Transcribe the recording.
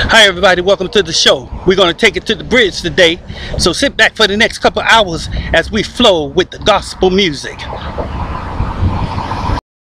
Hi everybody, welcome to the show. We're going to take it to the bridge today, so sit back for the next couple hours as we flow with the gospel music.